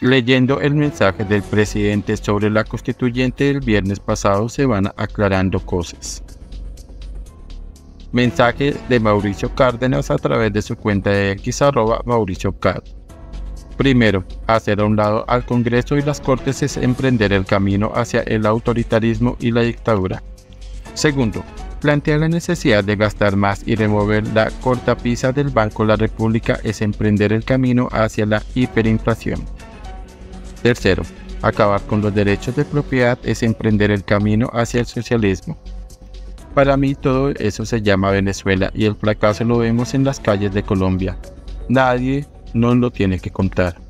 Leyendo el mensaje del presidente sobre la constituyente del viernes pasado se van aclarando cosas. Mensaje de Mauricio Cárdenas a través de su cuenta de X @MauricioCard. Primero, hacer a un lado al Congreso y las Cortes es emprender el camino hacia el autoritarismo y la dictadura. Segundo, plantear la necesidad de gastar más y remover la cortapisa del Banco La República es emprender el camino hacia la hiperinflación. Tercero, acabar con los derechos de propiedad es emprender el camino hacia el socialismo. Para mí todo eso se llama Venezuela y el fracaso lo vemos en las calles de Colombia. Nadie nos lo tiene que contar.